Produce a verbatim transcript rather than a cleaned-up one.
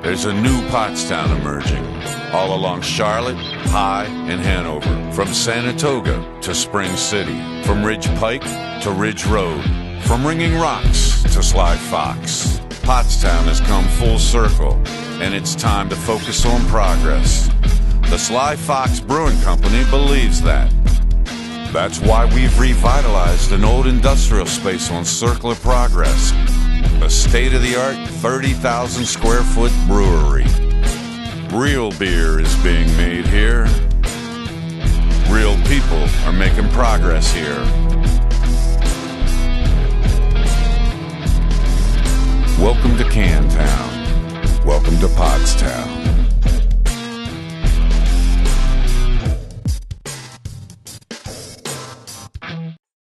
There's a new Pottstown emerging, all along Charlotte, High, and Hanover. From Saratoga to Spring City. From Ridge Pike to Ridge Road. From Ringing Rocks to Sly Fox. Pottstown has come full circle, and it's time to focus on progress. The Sly Fox Brewing Company believes that. That's why we've revitalized an old industrial space on Circular Progress. A state-of-the-art thirty thousand square foot brewery. Real beer is being made here. Real people are making progress here. Welcome to CANTOWN. Welcome to Pottstown.